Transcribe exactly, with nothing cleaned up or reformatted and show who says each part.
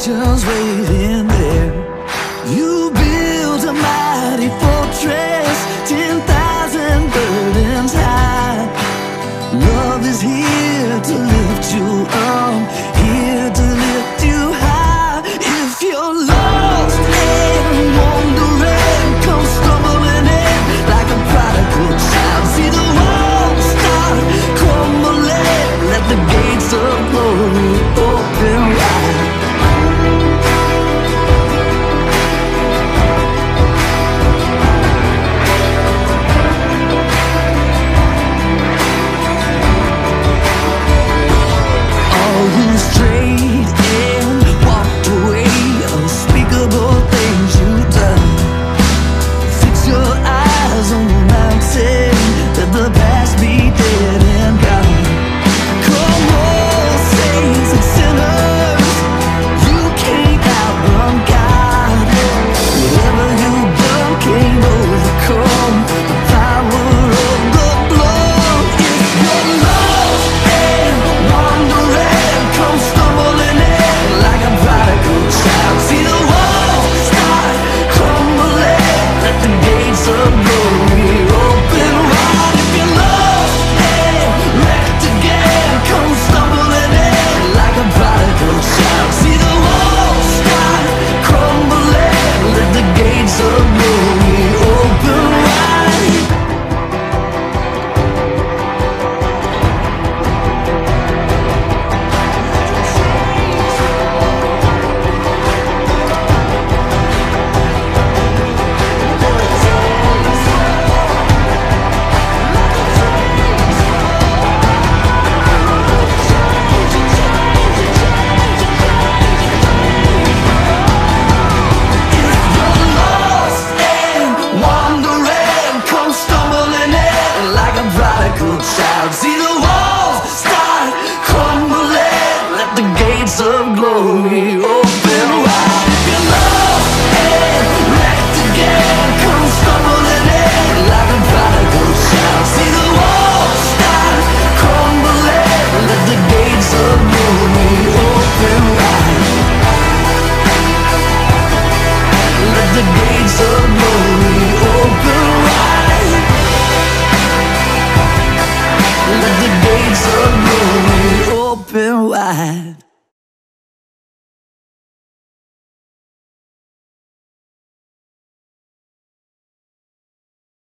Speaker 1: oceans waiting there. You built a mighty fortress, ten thousand burdens high. Love is here to lift you up, here to lift you high. If you're lost and wandering, come stumbling in like a prodigal child. See the walls start crumbling, let the gates of glory open wide. All who strayed and walked away, unspeakable things you've done. Fix your eyes on the mountain, let the past be dead and gone. Come on, saints and sinners, you can't outrun God. Whatever you've done can't overcome the power of the blood. If you're lost and wandering, come stumbling in like a prodigal child. See the walls start crumbling, let the gates of glory open wide. If you're lost and wrecked again, come stumbling in like a prodigal child. See the walls start crumbling, let the gates of glory open wide. Child, see the walls start crumbling, let the gates of glory open wide. If you're lost and wrecked again, come stumbling in like a prodigal child. See the walls start crumbling, let the gates of glory open wide. Let the gates of glory open wide. Let the gates of